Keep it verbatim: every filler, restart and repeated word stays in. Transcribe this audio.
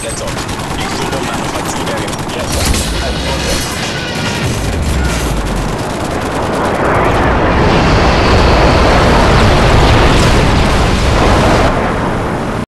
Get up. Big football man of a two there. Yeah.